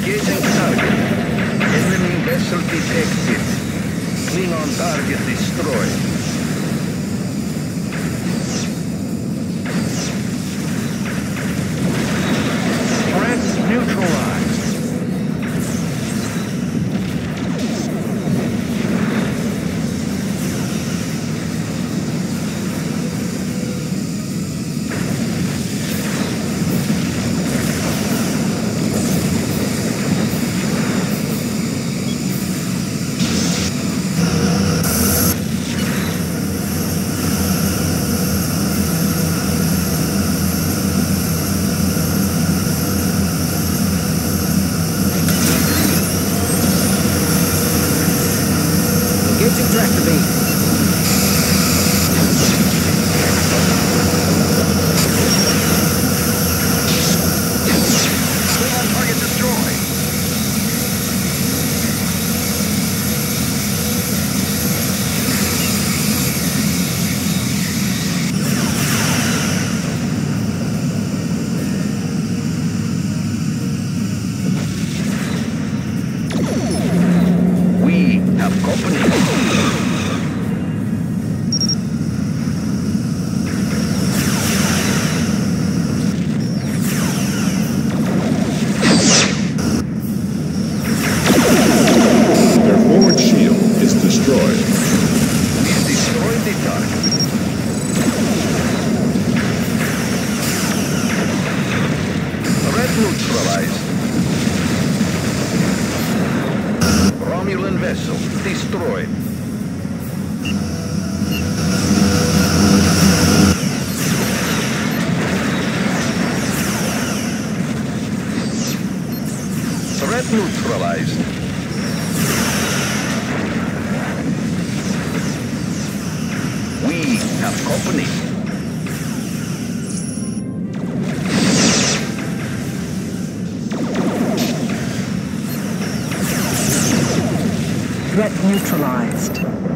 Engaging target. Enemy vessel detected. Klingon target destroyed. Threats neutralized. Tractor beam. Klingon target destroyed. We have company. Destroyed. We've destroyed the target. Threat neutralized. Romulan vessel destroyed. Threat neutralized. We have company. Threat neutralized.